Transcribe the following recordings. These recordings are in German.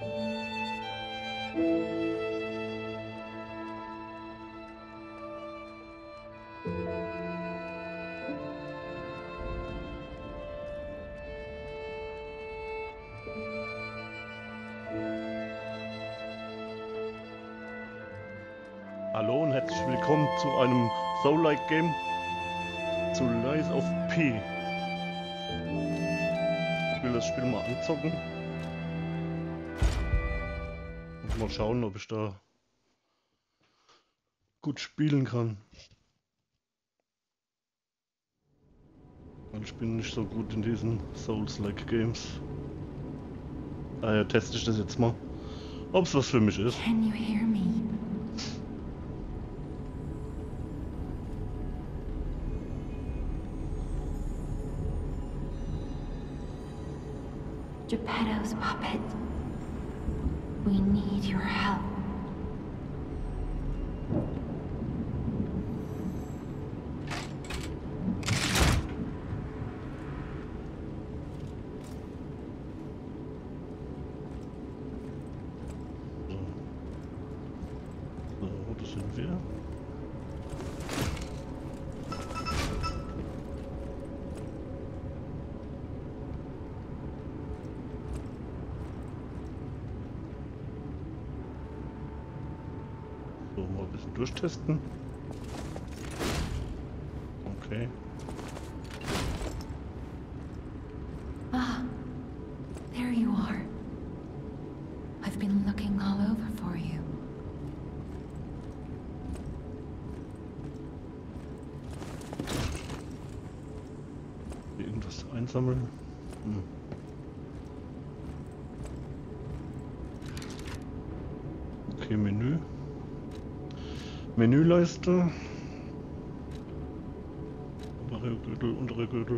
Hallo und herzlich willkommen zu einem Soul-like Game zu Lies of P. Ich will das Spiel mal anzocken und mal schauen, ob ich da gut spielen kann. Weil ich bin nicht so gut in diesen Souls-like Games. Daher teste ich das jetzt mal, ob es was für mich ist. Can you hear me? Geppetto's puppet. We need your help. So, das sind wir. So, mal ein bisschen durchtesten. Okay. Ah, there you are. I've been looking all over for you. Irgendwas einsammeln. Okay, Menü. Menüleiste. Obere Gürtel, untere Gürtel.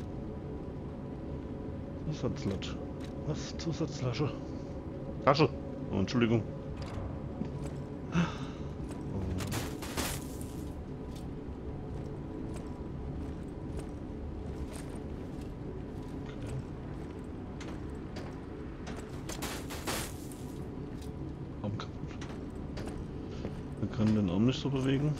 Zusatzlatte. Was? Zusatzlasche? Tasche. Oh, Entschuldigung. Arm kaputt. Man kann den Arm nicht so bewegen.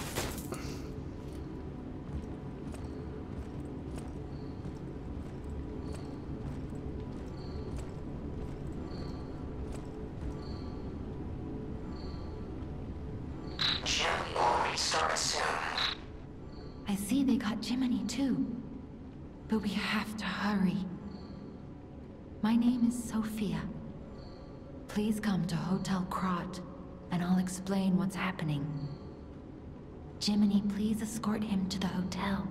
Jimmy will restart soon. I see they got Jiminy too. But we have to hurry. My name is Sophia. Please come to Hotel Krot, and I'll explain what's happening. Jiminy, please escort him to the hotel.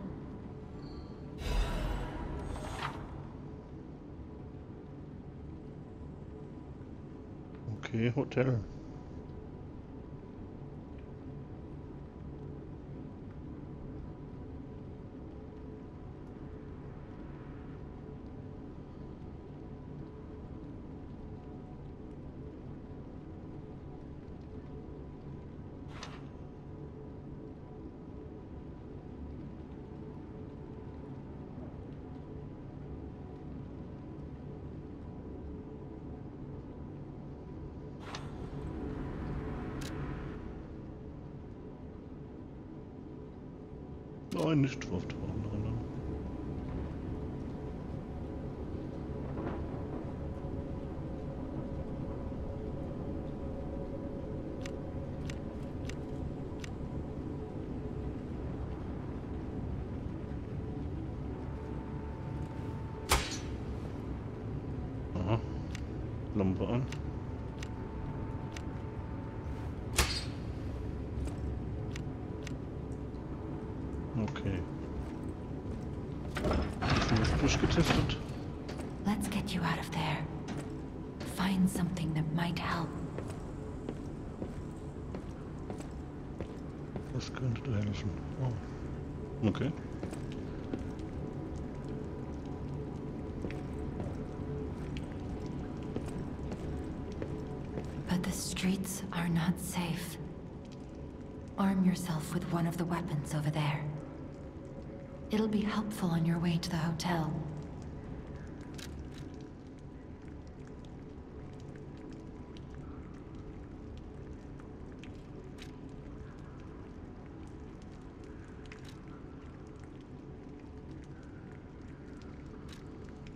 Okay, Hotel. Nein, nicht drauf tauchen drin. Aha. Lampe an. Okay. Ist durchgetestet. Let's get you out of there. Find something that might help. Das könnte da helfen. Oh. Okay. But the streets are not safe. Arm yourself with one of the weapons over there. It'll be helpful on your way to the hotel.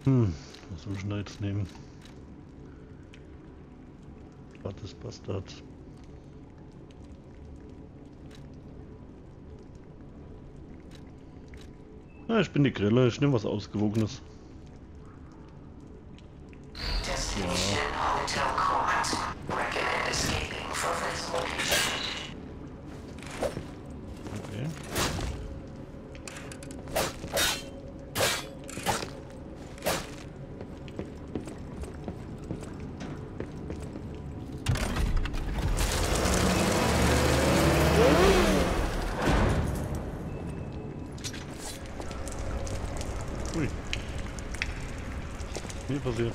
Was soll ich denn da jetzt nehmen? Schwarzes Bastard. Ja, ich bin die Grille, ich nehme was Ausgewogenes. Destination Hotel Quad. Recommend escaping from this location. Okay. Ui. Mir passiert.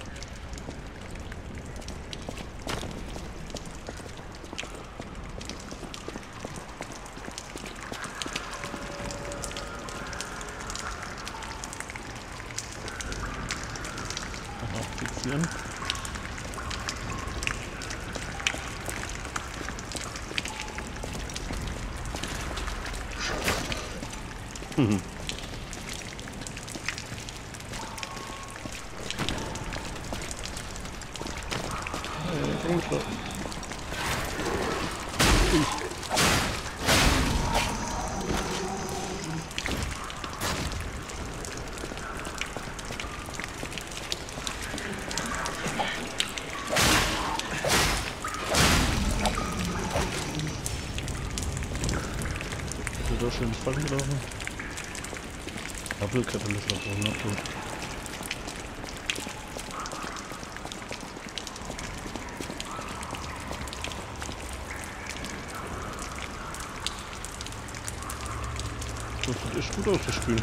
Fixieren. Da schön ins Fallen gelaufen. Doppelkatalysator, na gut. Das sieht echt gut aus, das Spiel.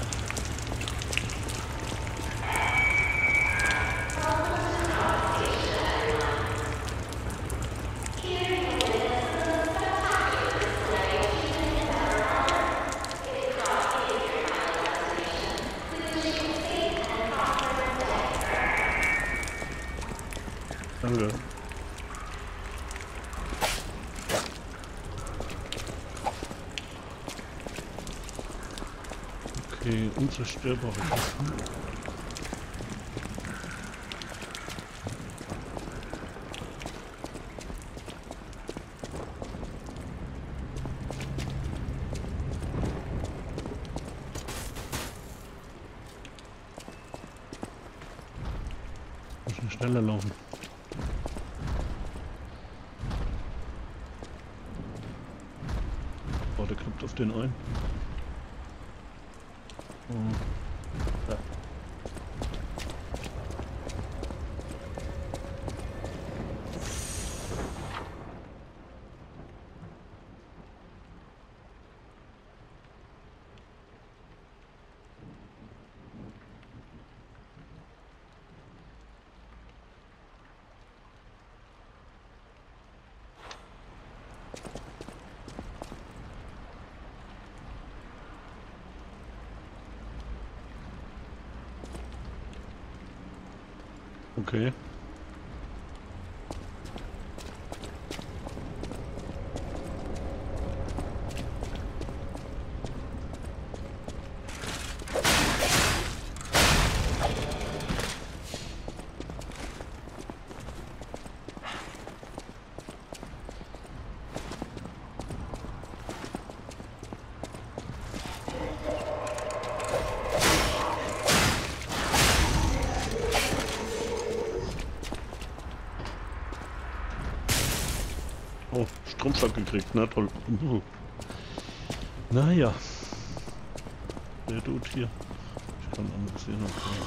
Danke. Okay, unzerstörbare Kisten. Müssen schneller laufen. Oh, der knüpft auf den ein. Oh. Ja. Okay. Oh, Stromschlag gekriegt, na toll. Naja. Der Dude hier. Ich kann anderes sehen. Okay.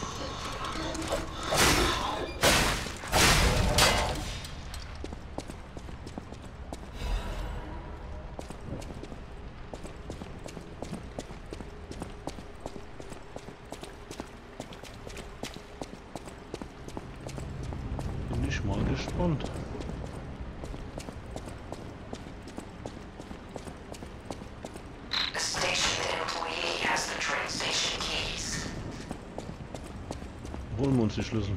Bin ich mal gespannt. The station employee has the train station keys. Holen wir uns die Schlüssel.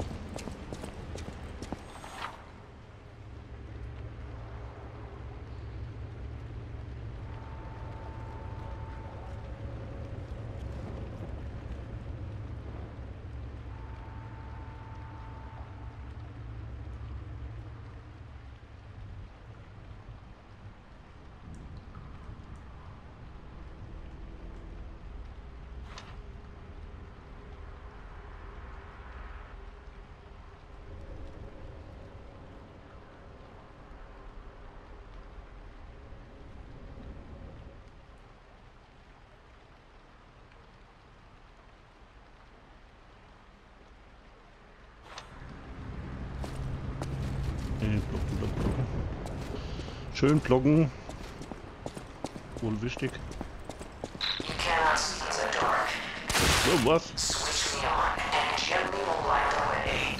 Nee, blocken, blocken, blocken. Schön blocken. Wohl wichtig. You cannot see in the dark. So, was? Switch me on, and gently will light the way.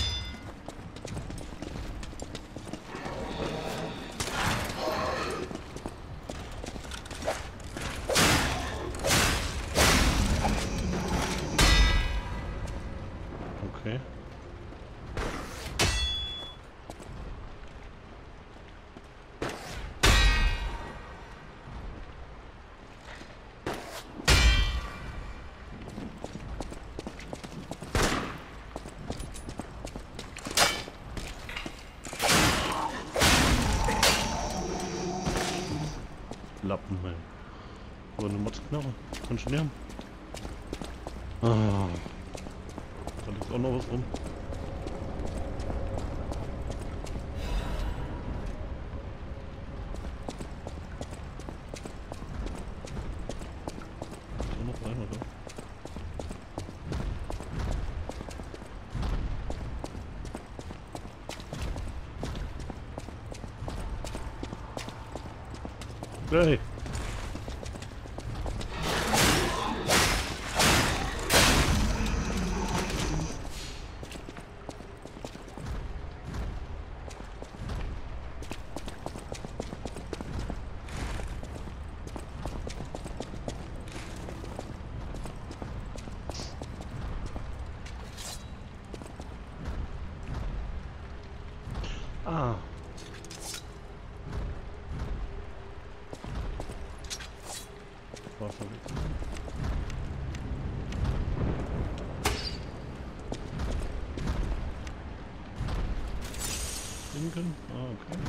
Okay. Lappen, ey. Aber eine Motzknarre. Kannst du nehmen? Ah. Da liegt auch noch was rum. Ist auch noch rein, oder? Hey! Ah. War verrückt. Linken? Ah, okay.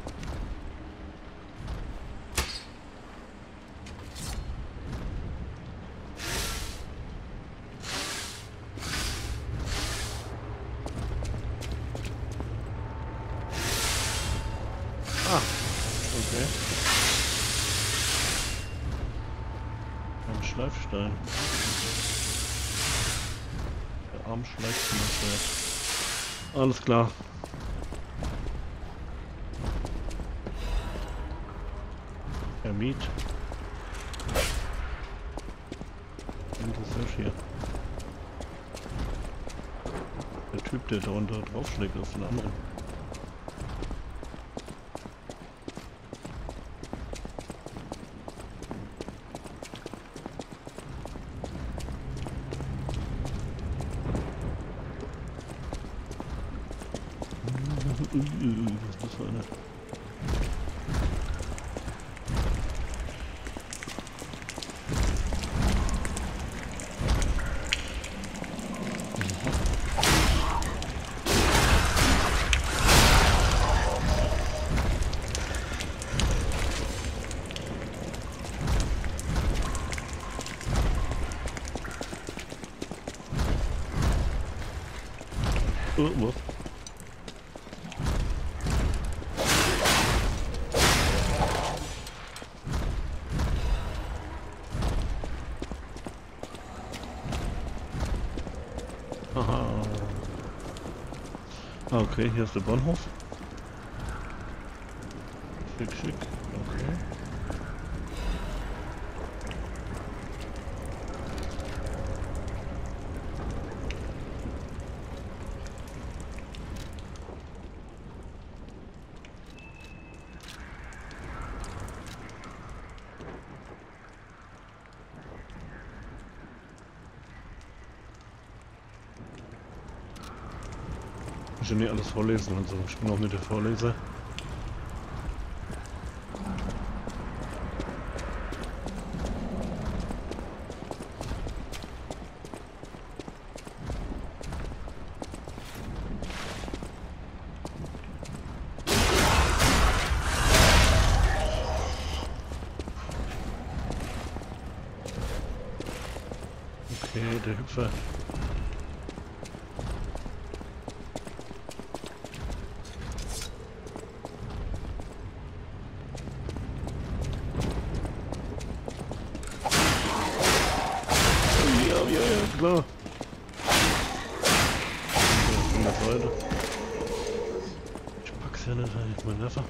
Ah, okay. Ein Schleifstein. Der Arm schleift zum Schwert. Alles klar. Hermit. Und das ist hier. Der Typ, der da unter draufschlägt, ist ein anderer. Was ist das für eine? Was? Aha. Ah, okay, hier ist der Bahnhof. Schick, schick. Okay. Ich kann nicht alles vorlesen, also ich bin auch nicht der Vorleser. Okay, der Hüpfer. Ja, klar. So, von der Seite. Ich mag's ja nicht, ich mein Werfer.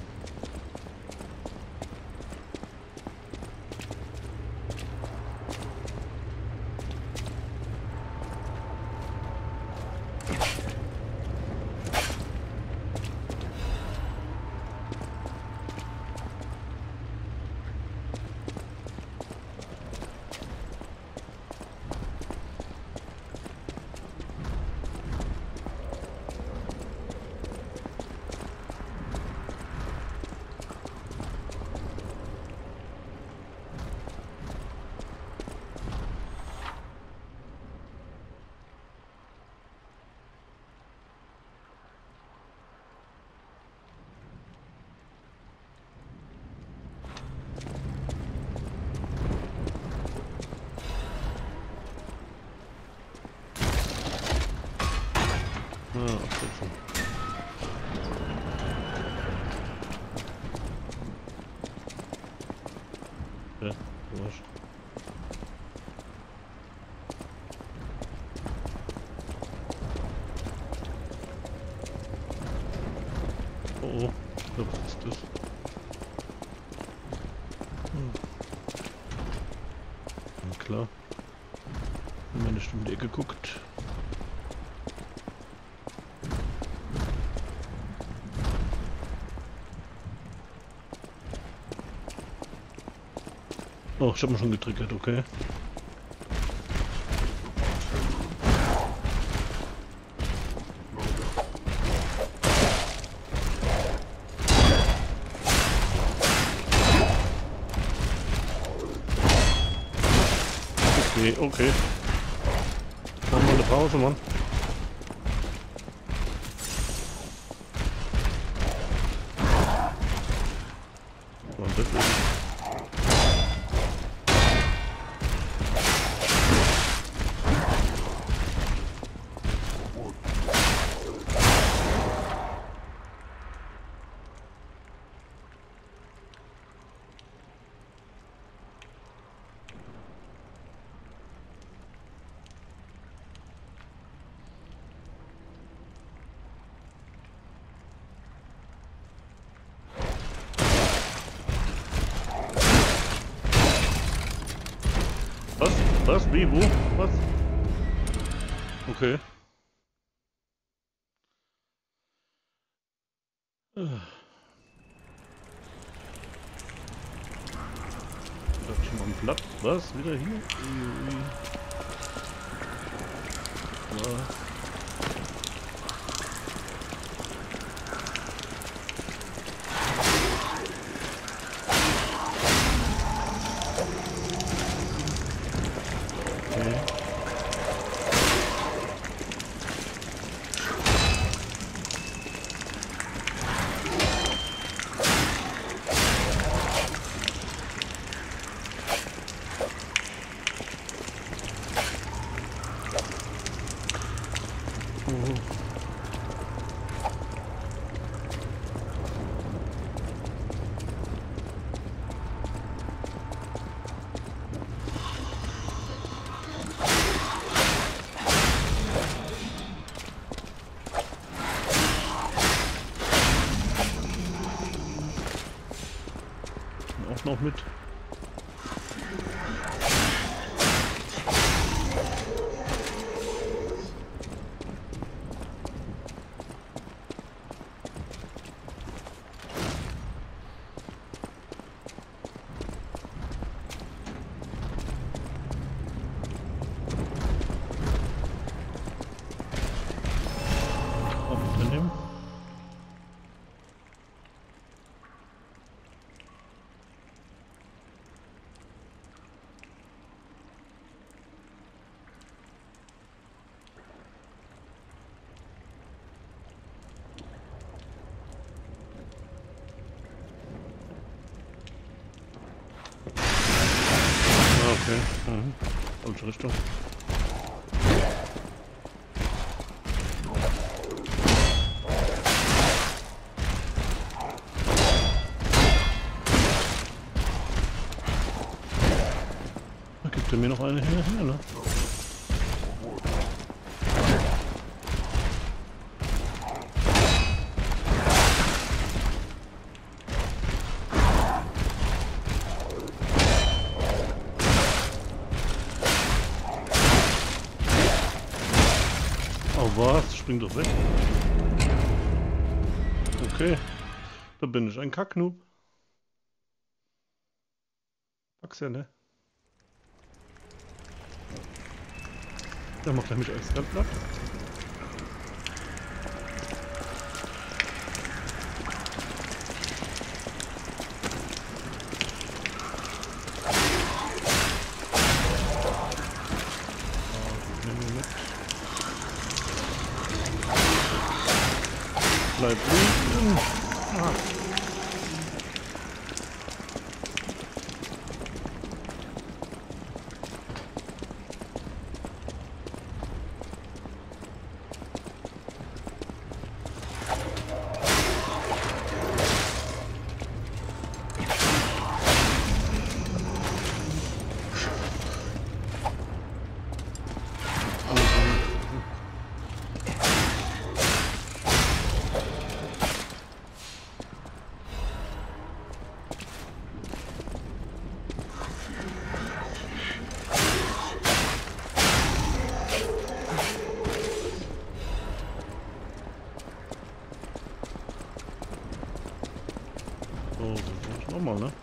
Ah, absetzen. Ja, wurscht. Oh, oh, was ist das? Na klar. Haben wir nicht um die Ecke geguckt. Oh, ich hab mich schon getriggert, okay. Okay, okay. Machen wir eine Pause, Mann. Und das ist was? Was? Wie? Wo? Was? Okay. Da hab ich schon mal einen Platz. Was? Wieder hier? Ui. Was? Okay. Auch noch mit. Auch mitnehmen. Okay. Mhm. Falsche Richtung. Da gibt er mir noch eine hinterher, ne? spring doch weg. Okay. Da bin ich ein Kacknoob. Mag's ja, ne? Der macht nämlich alles ganz platt. Bleib liegen. Ah. So, das ist nochmal, ne?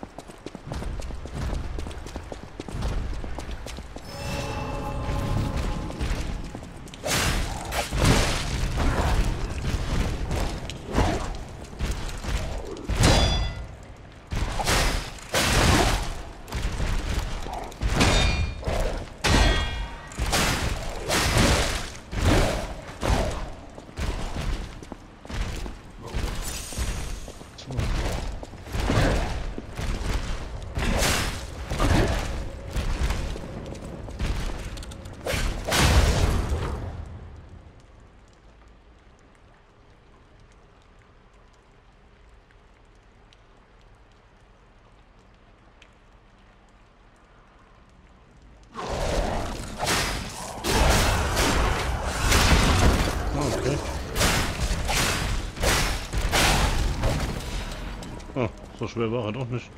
Oh, so schwer war er doch nicht.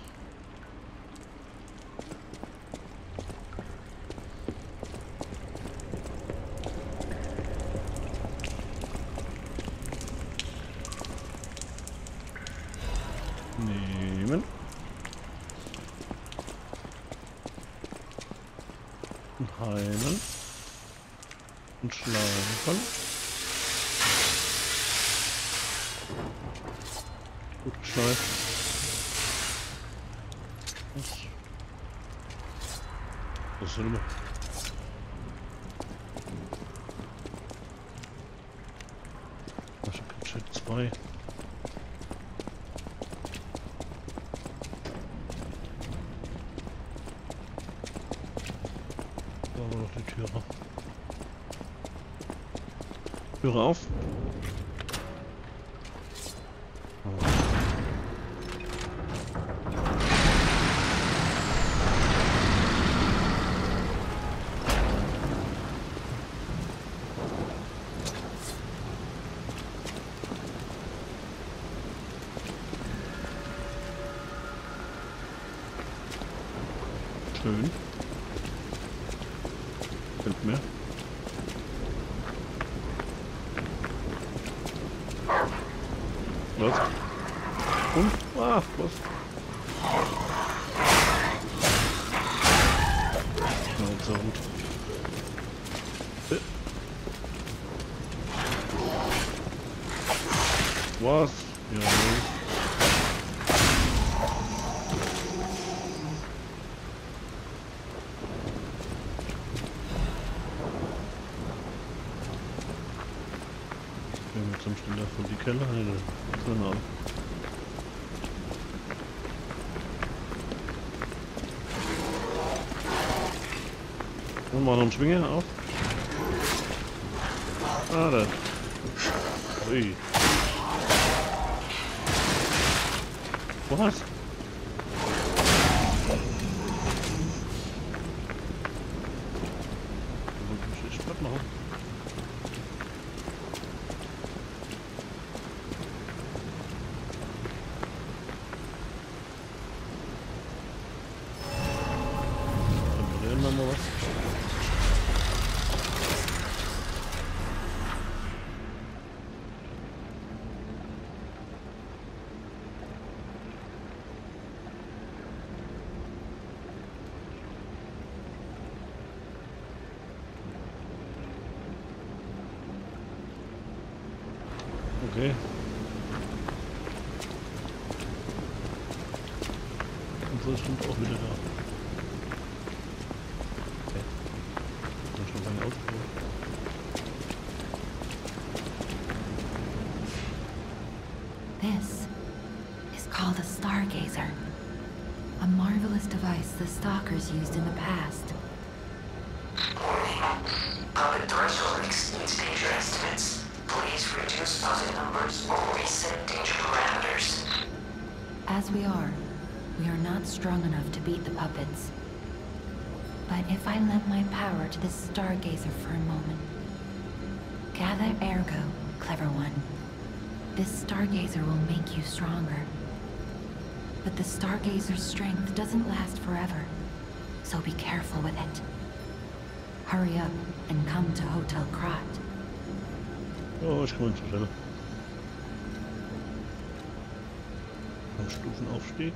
Nehmen. Und heilen. Und schlagen. Gut geschnallt. Was ist denn immer? Shit 2. Da war noch die Türe. Türe auf. Schön. Hilft mir. Was? Und? Ah, was? Na, so gut. Was? Ja, zum Stelle von die Keller. Genau. Und mal noch einen Schwinger auf. Ah, da. Ui. Was? Ich muss machen. Dann drehen wir mal was. Okay. Und so ist bestimmt auch wieder da. Okay. Muss ich noch lange ausprobieren. This is called a stargazer. A marvelous device the stalkers used in the past. Warning. Puppet threshold exceeds danger estimates. Please reduce puppet numbers or reset danger parameters. As we are not strong enough to beat the puppets. But if I lend my power to this stargazer for a moment. Gather ergo, clever one. This stargazer will make you stronger. But the stargazer's strength doesn't last forever, so be careful with it. Hurry up and come to Hotel Krat. Oh, ich komme zur Stelle. Am Stufenaufstieg.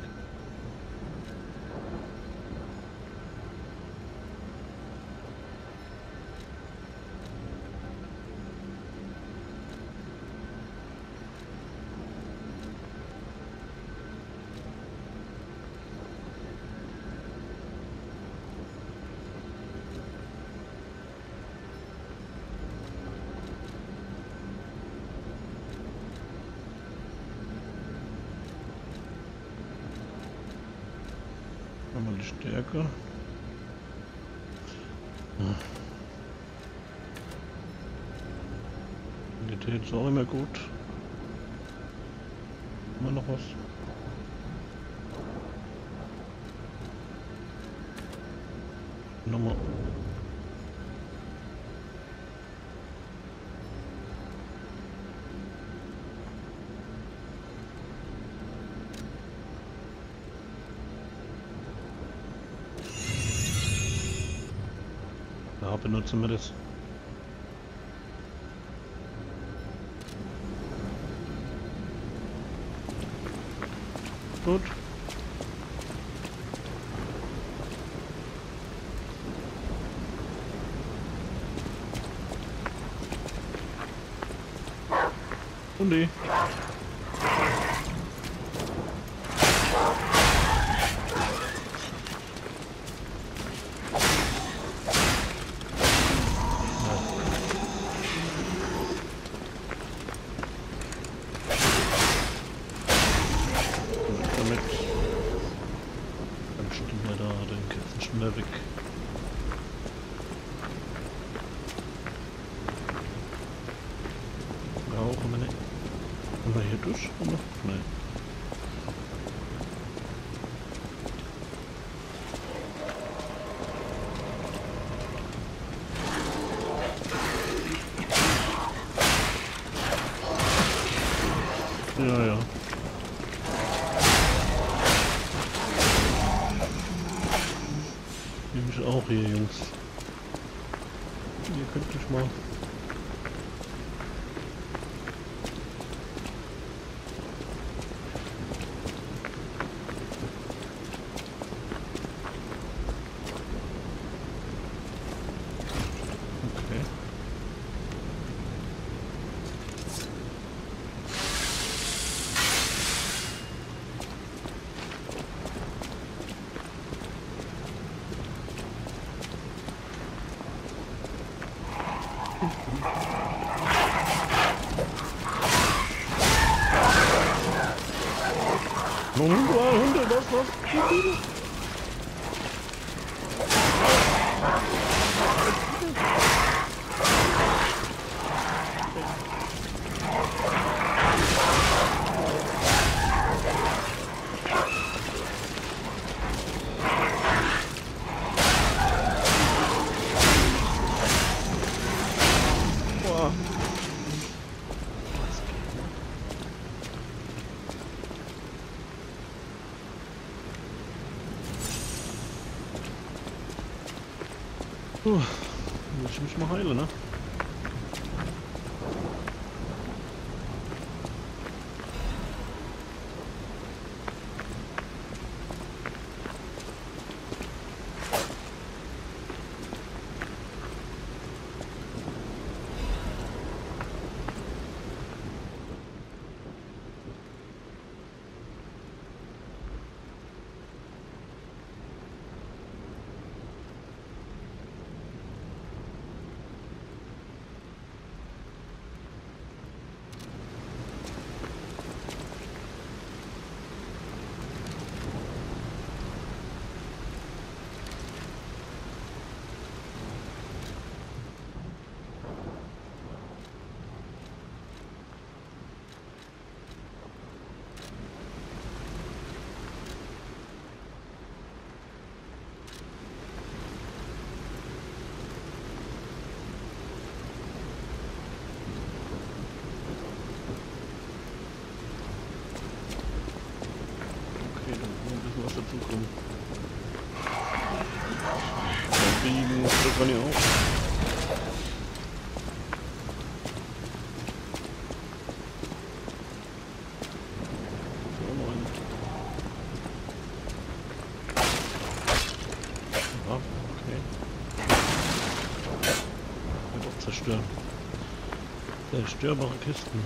Einmal die Stärke. Ja. Qualität ist auch immer gut. Immer noch was. Nochmal. Da benutzen wir das. Gut. Und die. Damit. Dann stehen wir da, den Kätzen schneller weg. Auch immer nicht. Können wir hier durch? Oder? Nein. Ja, ja. Nehme ich auch hier, Jungs. Ihr könnt mich mal. Okay. Hunde, was? Boah. Muss ich mich mal heilen, ne? kann ich auch. So, noch einen. Ja, okay. Wird auch zerstören. Zerstörbare Kisten.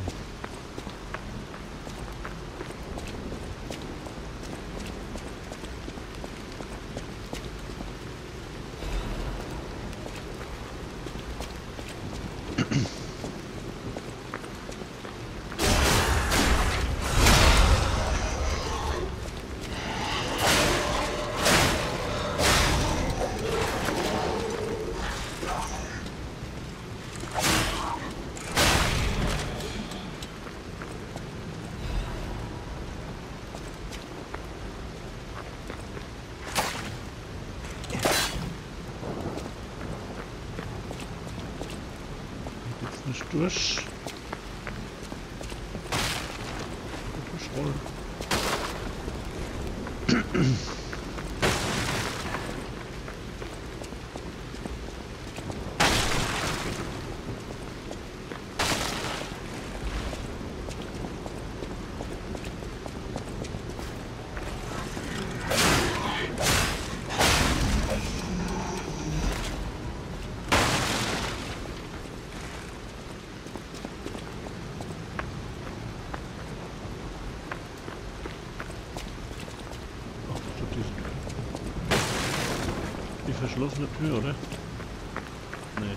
Nicht durch. Durchrollen. Die verschlossene Tür, oder? Nee.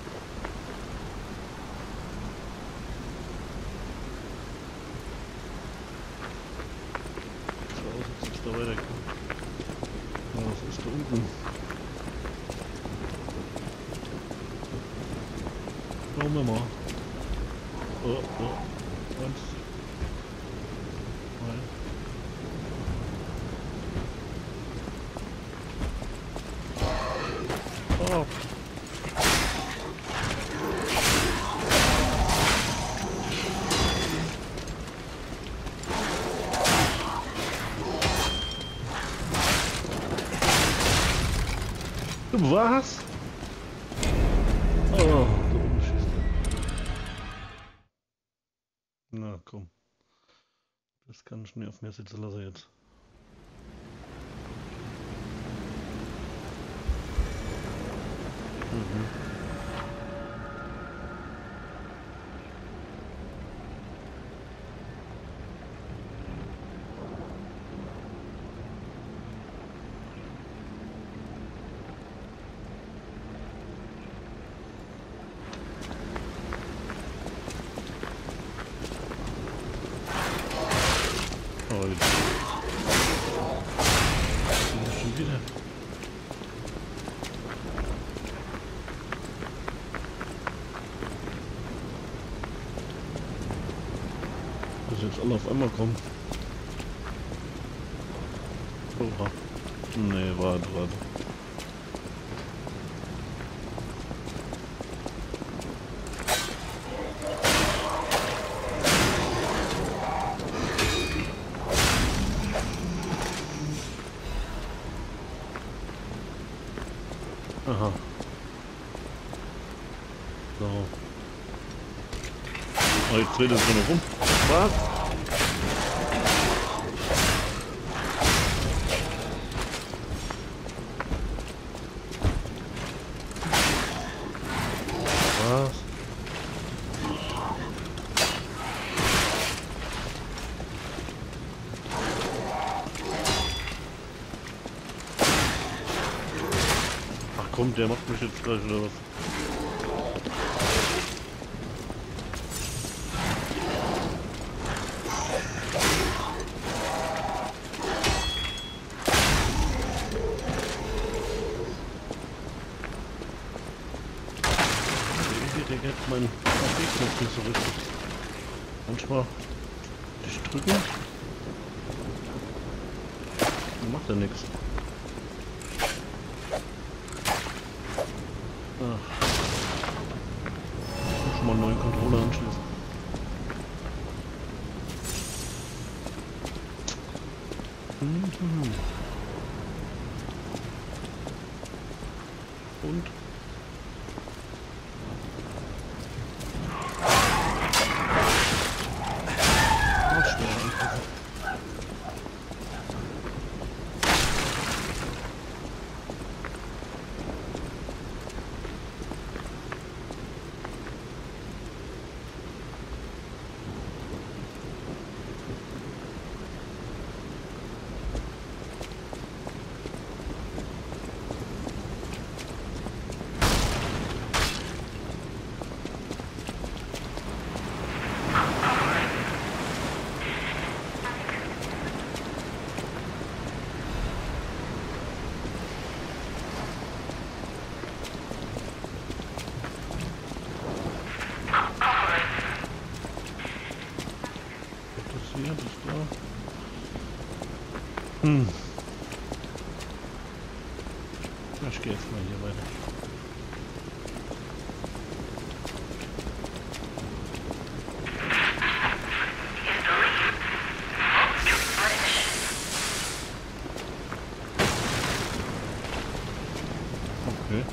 So aus, als ob es da weiterkommt. Ja, was ist da unten? Schauen wir mal. Oh, oh. 1, 2. Oh. Was? Oh, da oben schießt er. Na komm. Das kann ich nicht auf mir sitzen lassen jetzt. Oh, jetzt. Schon wieder. Dass jetzt alle auf einmal kommen. Oha. Nee, warte. Aha. So. Oh, jetzt dreht es nur noch rum. Was? Was? Ach komm, der macht mich jetzt gleich oder was? Der geht mein AP-Knopf nicht so richtig. Manchmal dich drücken, dann macht er nichts. Ach. Ich muss schon mal einen neuen Controller anschließen. Und? hier, das ist klar. Hm. Ich gehe jetzt mal hier weiter. Okay.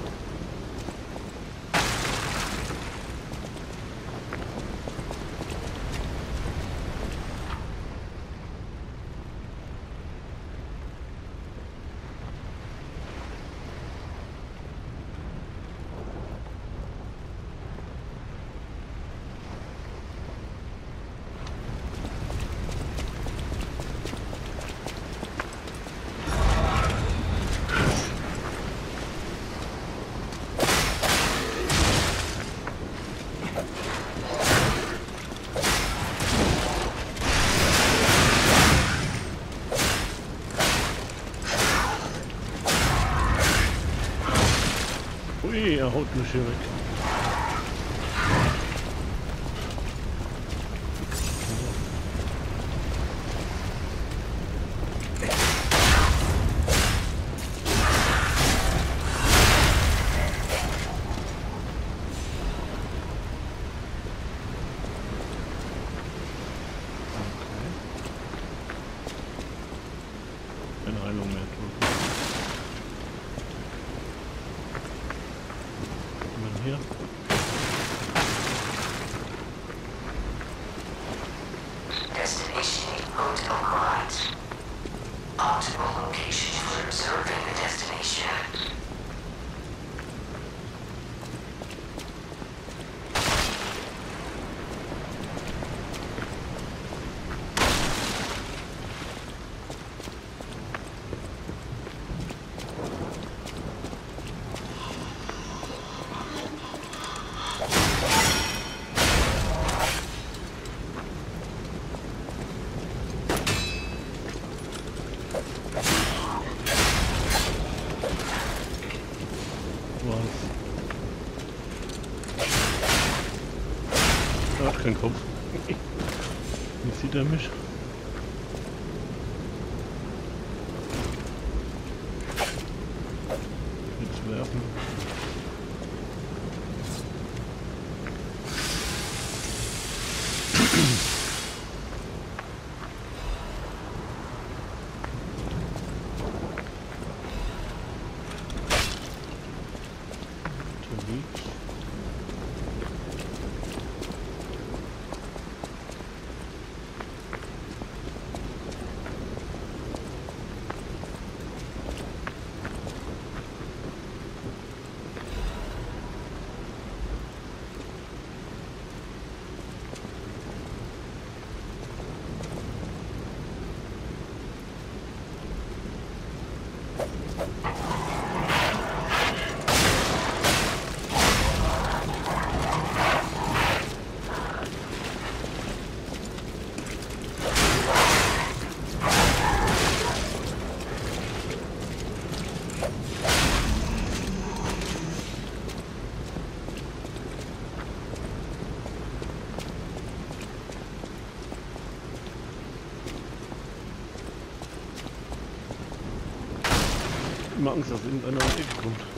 Ui, er haut mich hier weg. Keine Heilung mehr. Hier. Destination Hotel Quad. Optimal location for observing the destination. Er hat keinen Kopf. Wie sieht er mich? Jetzt werfen. Unterwegs. Immer Angst, dass irgendeiner um die Ecke kommt.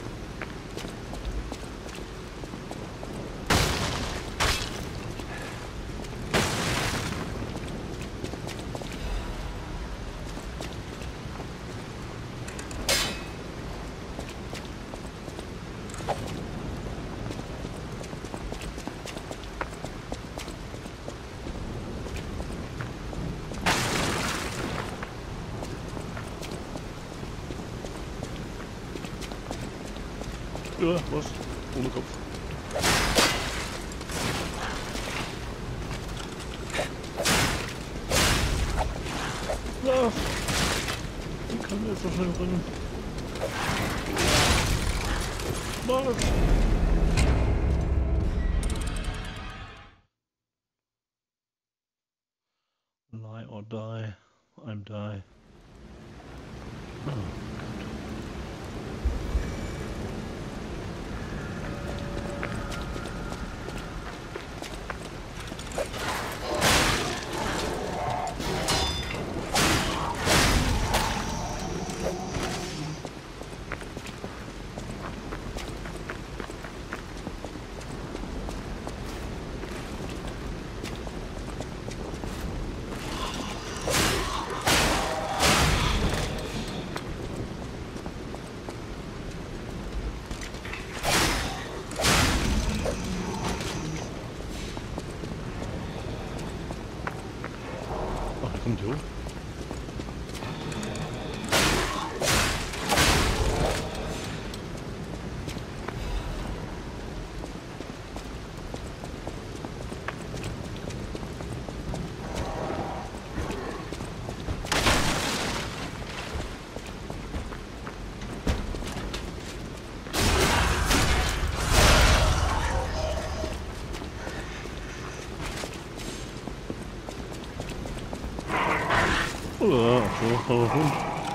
Ja, was? Ohne Kopf. Ja. Wie kann der jetzt so schnell rennen? Was? Lie or die. I'm die. Oh. kommt hier hoch? Oh, so, Hund.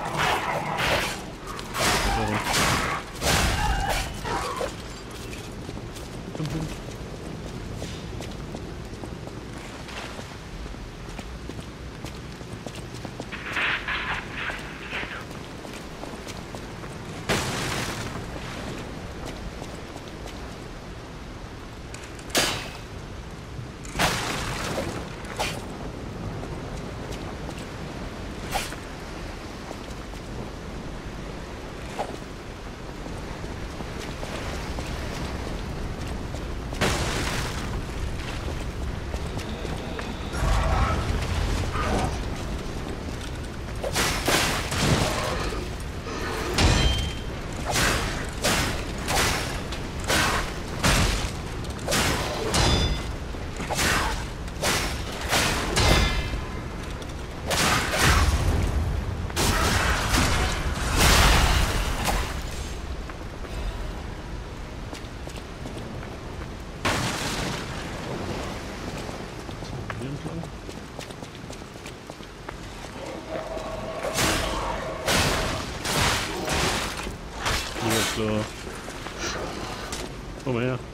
Ja, klar. Komm mal her.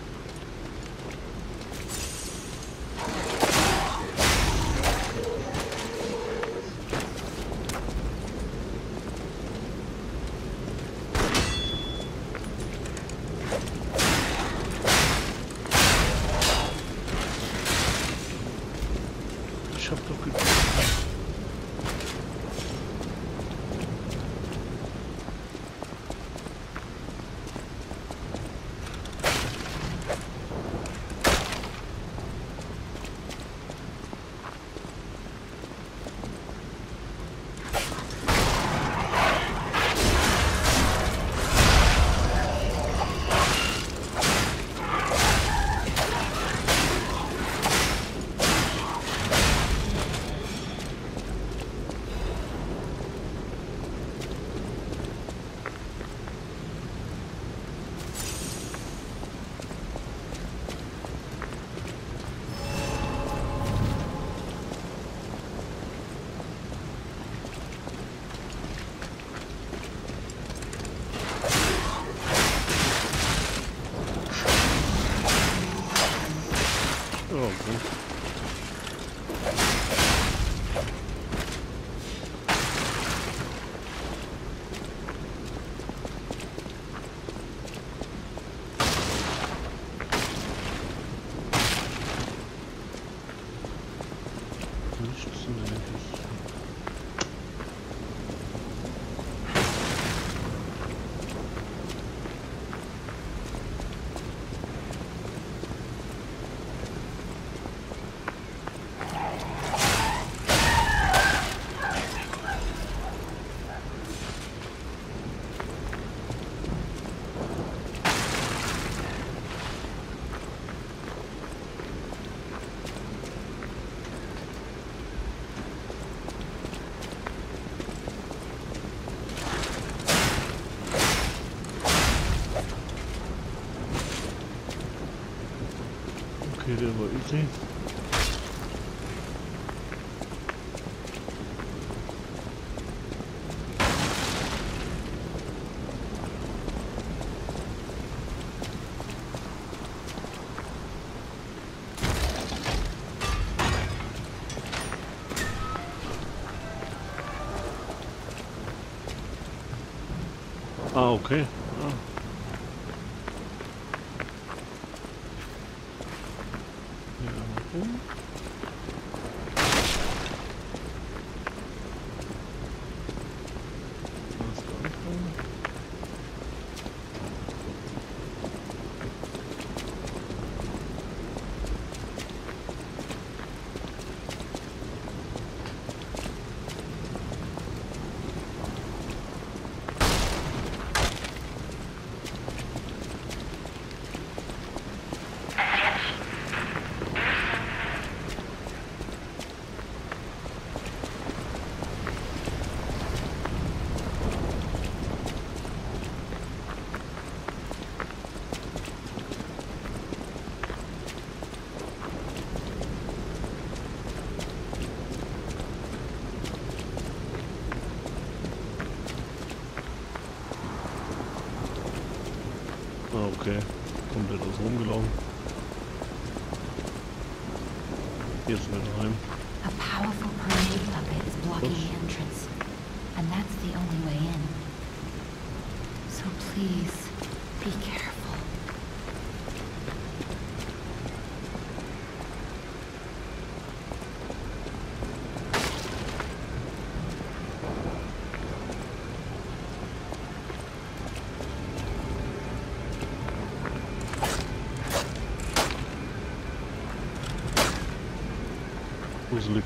Ich hab doch gedacht. Oh, gut. Nichts Ähnliches. Okay, der war easy. Ah, okay. Ah. Ja, Okay, komplett aus rumgelaufen. Hier sind wir daheim. A powerful parade puppet is blocking the entrance, and that's the only way in. So please, be careful. Gruselig.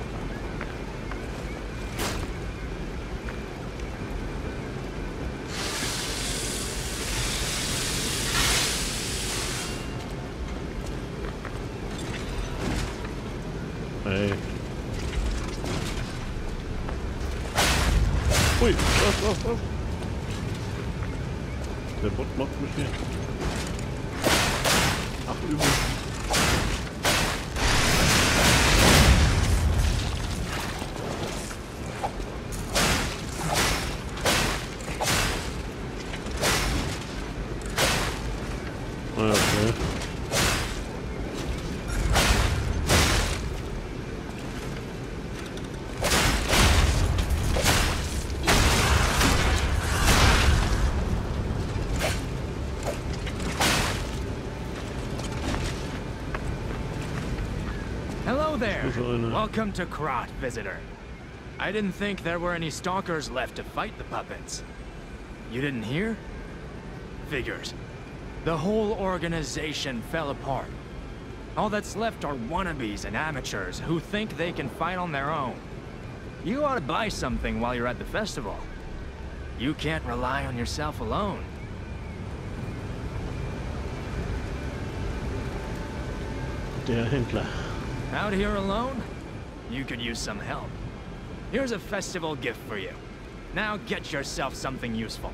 Hey. Ui, was? Der Bot macht mich hier. Ach, übel. Okay. Hello there! Welcome to Krat, visitor. I didn't think there were any stalkers left to fight the puppets. You didn't hear? Figures. The whole organization fell apart. All that's left are wannabes and amateurs who think they can fight on their own. You ought to buy something while you're at the festival. You can't rely on yourself alone. Der Händler. Out here alone? You could use some help. Here's a festival gift for you. Now get yourself something useful.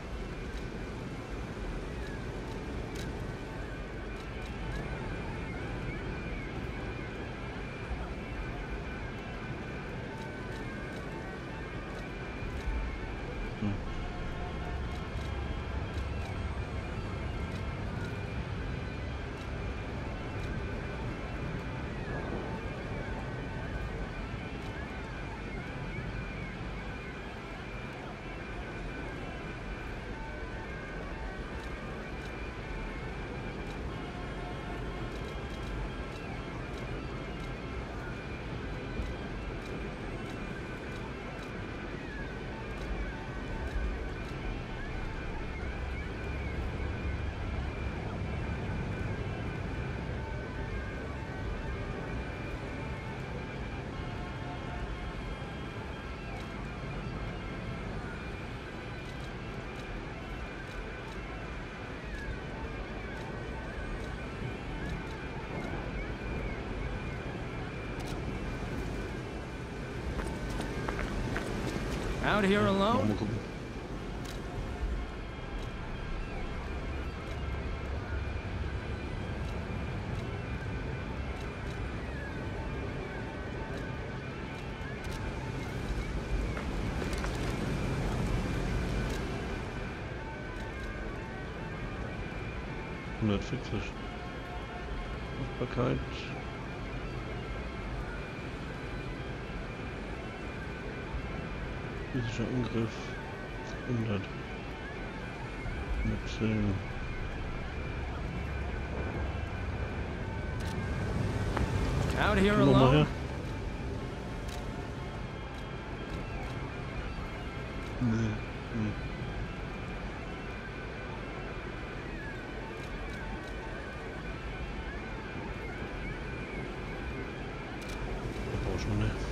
Out here alone? Mal gucken. Machbarkeit. Physischer Angriff 100. Mit Out here Komm noch mal her. alone? Nee. Ich brauch schon, ne?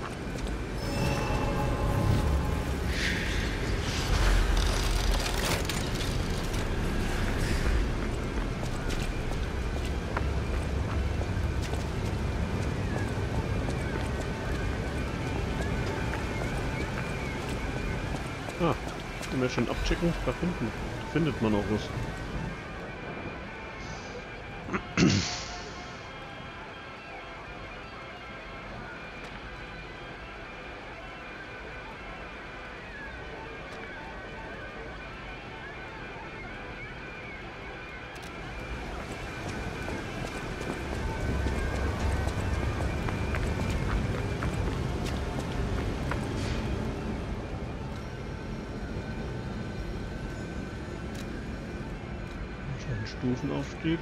Ah, können wir schon abchecken? Da hinten findet man auch was. Stufenaufstieg.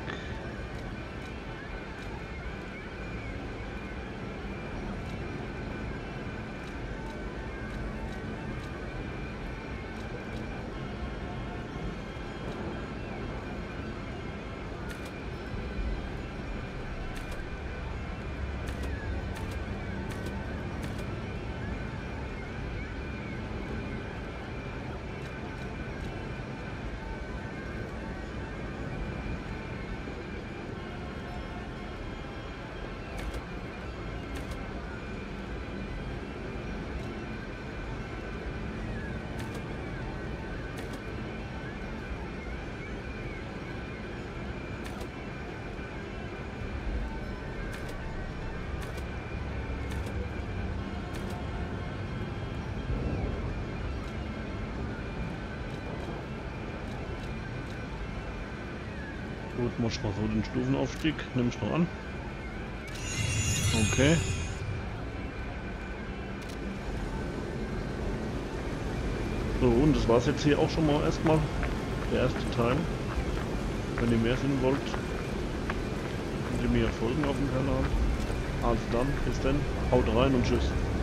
Gut, mach mal so den Stufenaufstieg. Nimm ich noch an. Okay. So, und das war's jetzt hier auch schon mal erstmal. Der erste Teil. Wenn ihr mehr sehen wollt, könnt ihr mir folgen auf dem Kanal. Also dann, bis dann, haut rein und tschüss.